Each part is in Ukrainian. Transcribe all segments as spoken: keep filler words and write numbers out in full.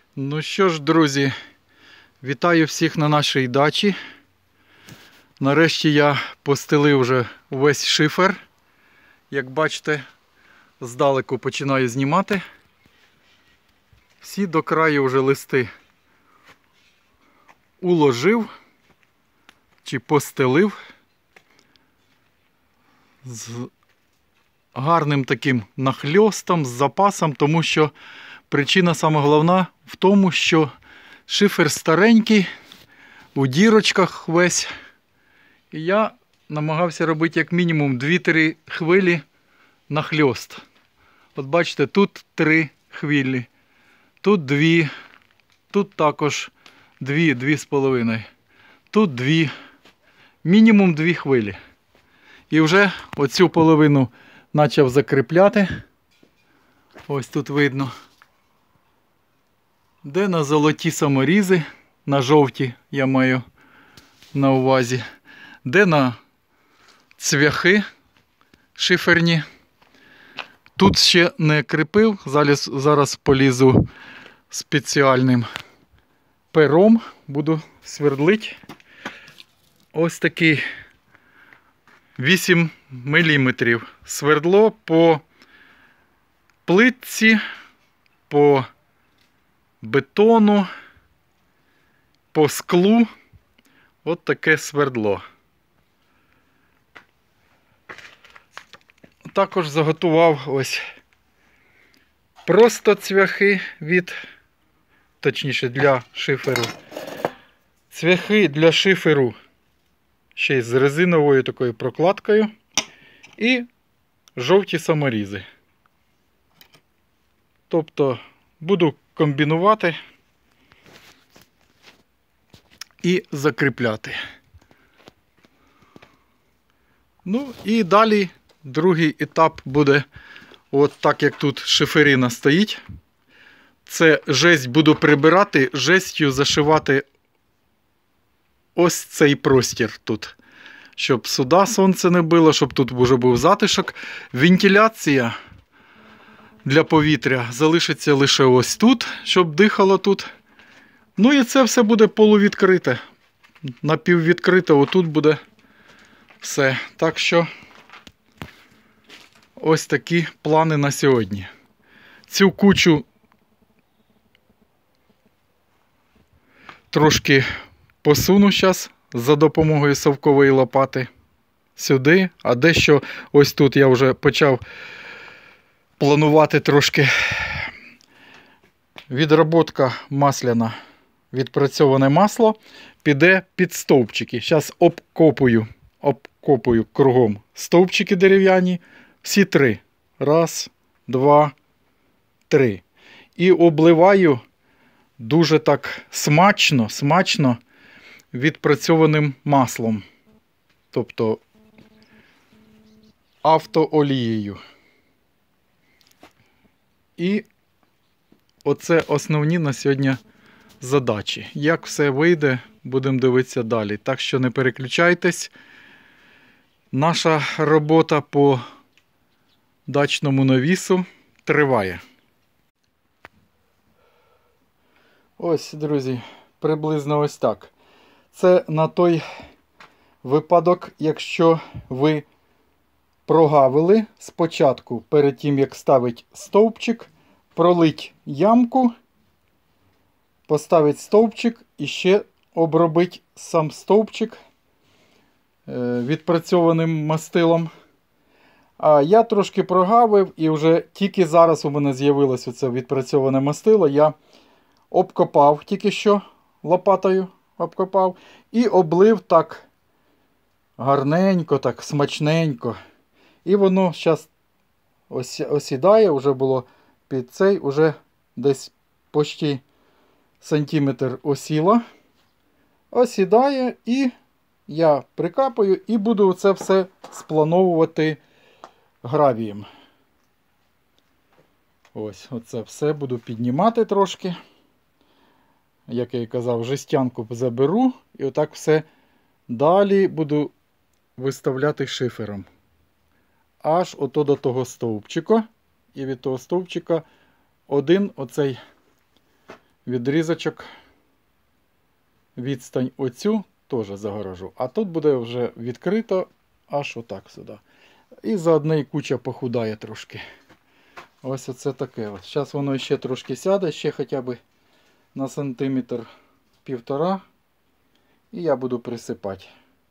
Ну що ж, друзі, вітаю всіх на нашій дачі. Нарешті я постелив вже весь шифер. Як бачите, здалеку починаю знімати. Всі до краю вже листи уложив чи постелив з гарним таким нахльостом, з запасом, тому що причина саме головна в тому, що шифер старенький, у дірочках весь. І я намагався робити як мінімум дві-три хвилі нахльост. От бачите, тут три хвилі, тут дві, тут також дві, дві з половиною, тут дві, мінімум дві хвилі. І вже оцю половину почав закріпляти. Ось тут видно. Де на золоті саморізи, на жовті я маю на увазі, де на цвяхи шиферні. Тут ще не кріпив, зараз, зараз полізу спеціальним пером, буду свердлити. Ось такий вісім міліметрів свердло по плитці, по бетону, по склу. От таке свердло. Також заготував ось просто цвяхи від, точніше для шиферу. Цвяхи для шиферу ще й з резиновою такою прокладкою. І жовті саморізи. Тобто буду комбінувати і закріпляти. Ну і далі другий етап буде, от так як тут шиферина стоїть. Це жесть буду прибирати, жестю зашивати ось цей простір тут. Щоб сюди сонце не било, щоб тут вже був затишок. Вентиляція для повітря залишиться лише ось тут, щоб дихало тут. Ну і це все буде полувідкрите. Напіввідкрите, отут буде все. Так що ось такі плани на сьогодні. Цю кучу трошки посуну зараз за допомогою совкової лопати сюди, а дещо ось тут я вже почав планувати трошки. Відроботка масляна, відпрацьоване масло піде під стовпчики. Зараз обкопую, обкопую кругом стовпчики дерев'яні, всі три. Раз, два, три. І обливаю дуже так смачно, смачно відпрацьованим маслом. Тобто автоолією. І оце основні на сьогодні задачі. Як все вийде, будемо дивитися далі. Так що не переключайтесь. Наша робота по дачному навісу триває. Ось, друзі, приблизно ось так. Це на той випадок, якщо ви прогавили спочатку, перед тим як ставить стовпчик, пролить ямку, поставить стовпчик і ще обробить сам стовпчик відпрацьованим мастилом. А я трошки прогавив і вже тільки зараз у мене з'явилось оце відпрацьоване мастило. Я обкопав тільки що лопатою, обкопав і облив так гарненько, так смачненько. І воно зараз ось осідає, вже було під цей, уже десь почти сантиметр осіло. Осідає і я прикапаю і буду це все сплановувати гравієм. Ось, оце все буду піднімати трошки. Як я і казав, жестянку заберу і отак все далі буду виставляти шифером. Аж ото до того стовпчика. І від того стовпчика один оцей відрізочок, відстань оцю теж загорожу. А тут буде вже відкрито аж отак сюди. І заодно і куча похудає трошки. Ось оце таке. От. Зараз воно ще трошки сяде, ще хоча б на сантиметр півтора. І я буду присипати.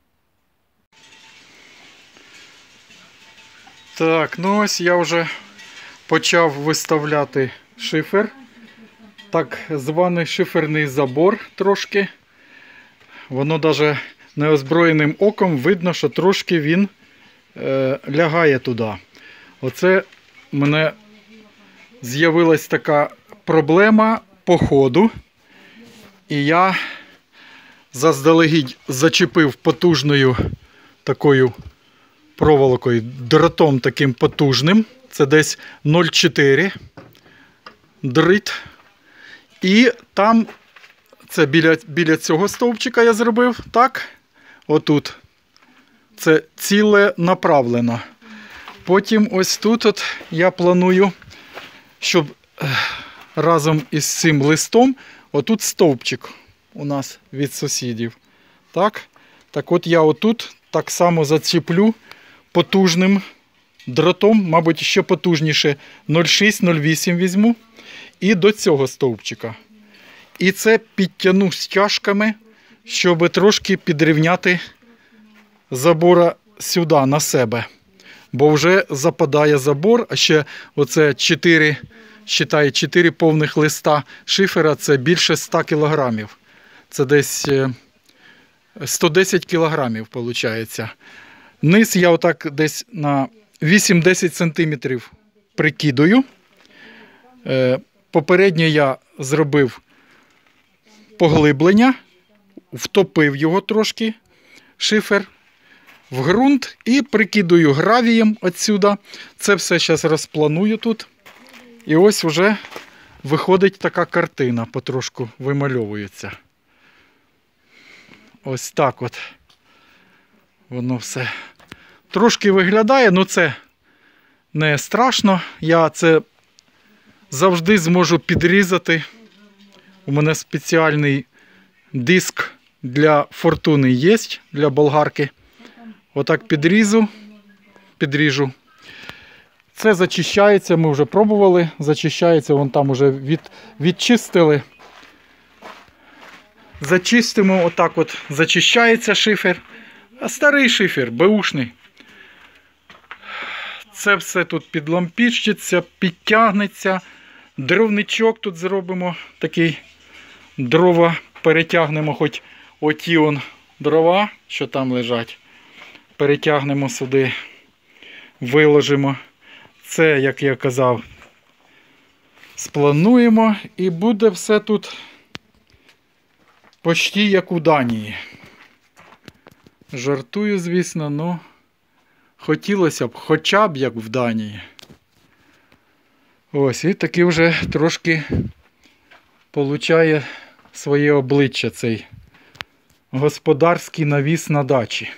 Так, ну ось я вже почав виставляти шифер. Так званий шиферний забор трошки. Воно навіть неозброєним оком видно, що трошки він е, лягає туди. Оце в мене з'явилась така проблема по ходу. І я заздалегідь зачепив потужною такою проволокою, дротом таким потужним. Це десь нуль цілих чотири дріт. І там, це біля, біля цього стовпчика я зробив, так, отут. Це ціле направлено. Потім ось тут от я планую, щоб разом із цим листом, отут стовпчик у нас від сусідів. Так, так от я отут так само зачеплю потужним дротом, мабуть, ще потужніше, нуль цілих шість - нуль цілих вісім візьму. І до цього стовпчика. І це підтягну стяжками, щоб трошки підрівняти забора сюди, на себе. Бо вже западає забор, а ще оце чотири, считай, чотири повних листа шифера, це більше ста кілограмів. Це десь сто десять кілограмів, виходить. Низ я отак десь на вісім - десять сантиметрів прикидаю. Попередньо я зробив поглиблення, втопив його трошки, шифер, в ґрунт і прикидаю гравієм отсюда. Це все зараз розпланую тут. І ось вже виходить така картина, потрошку вимальовується. Ось так от воно все трошки виглядає, але це не страшно. Я це завжди зможу підрізати. У мене спеціальний диск для фортуни є, для болгарки. Отак підрізу, підріжу. Це зачищається, ми вже пробували, зачищається, вон там вже від, відчистили. Зачистимо, отак от зачищається шифер. А старий шифер, беушний. Це все тут підлампічиться, підтягнеться. Дровничок тут зробимо такий. Дрова перетягнемо, хоч оті он дрова, що там лежать. Перетягнемо сюди, виложимо. Це, як я казав, сплануємо і буде все тут почти як у Данії. Жартую, звісно, але хотілося б, хоча б як в Данії. Ось, і таки вже трошки получає своє обличчя цей господарський навіс на дачі.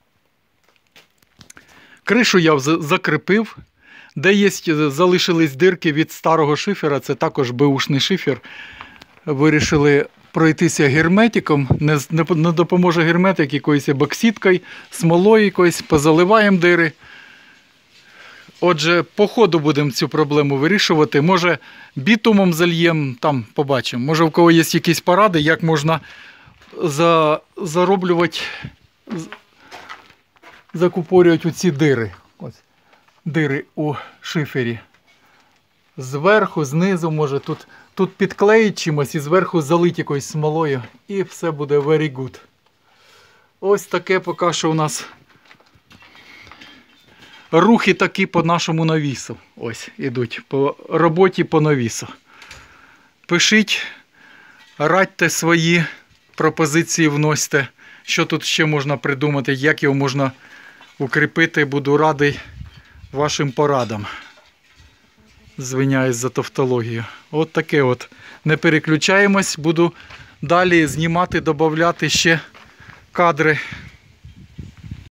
Кришу я закріпив. Де є, залишились дирки від старого шифера, це також беушний шифер. Вирішили пройтися герметиком. Не, не, не допоможе герметик якоюсь бокситкою, смолою якоюсь, позаливаємо дири. Отже, по ходу будемо цю проблему вирішувати. Може, бітумом зальємо, там побачимо. Може, в кого є якісь поради, як можна за, зароблювати, закупорювати оці дири. Ось. Дири у шифері. Зверху, знизу, може, тут, тут підклеїть чимось і зверху залить якоюсь смолою. І все буде very good. Ось таке поки що у нас рухи такі по нашому навісу. Ось, ідуть по роботі по навісу. Пишіть, радьте свої пропозиції, вносьте, що тут ще можна придумати, як його можна укріпити. Буду радий вашим порадам. Звиняюсь за тавтологію. От таке от. Не переключаємось, буду далі знімати, додавати ще кадри